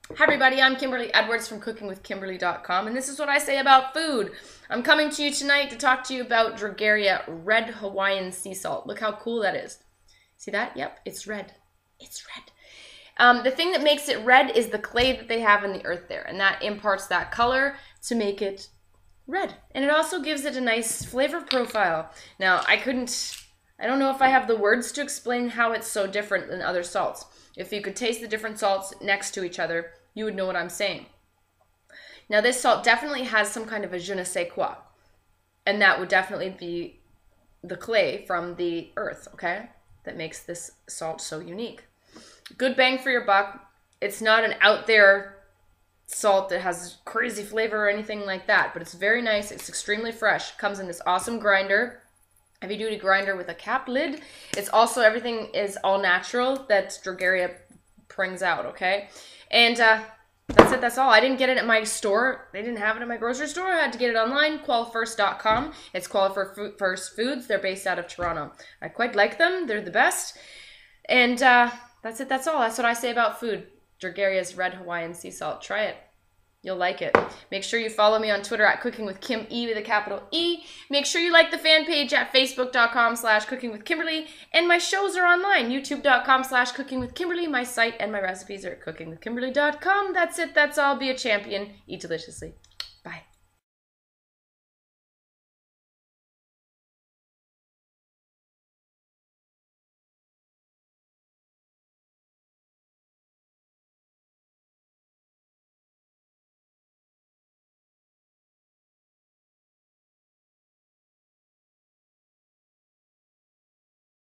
Hi everybody, I'm Kimberly Edwards from cookingwithkimberly.com, and this is what I say about food. I'm coming to you tonight to talk to you about Dragaria Red Hawaiian Sea Salt. Look how cool that is. See that? Yep, it's red. It's red. The thing that makes it red is the clay that they have in the earth there, and that imparts that color to make it red. And it also gives it a nice flavor profile. Now, I don't know if I have the words to explain how it's so different than other salts. If you could taste the different salts next to each other, you would know what I'm saying. Now, this salt definitely has some kind of a je ne sais quoi, and that would definitely be the clay from the earth, okay? That makes this salt so unique. Good bang for your buck. It's not an out there salt that has crazy flavor or anything like that, but it's very nice. It's extremely fresh. Comes in this awesome grinder. Heavy duty grinder with a cap lid. It's also, everything is all natural that Dragaria brings out, okay? And that's it, that's all. I didn't get it at my store. They didn't have it at my grocery store. I had to get it online, qualifirst.com. It's Qualifirst Foods. They're based out of Toronto. I quite like them. They're the best. And that's it, that's all. That's what I say about food. Dragaria's Red Hawaiian Sea Salt. Try it. You'll like it. Make sure you follow me on Twitter at cookingwithkime with a capital E. Make sure you like the fan page at facebook.com/cookingwithkimberly. And my shows are online, youtube.com/cookingwithkimberly. My site and my recipes are at cookingwithkimberly.com. That's it. That's all. Be a champion. Eat deliciously.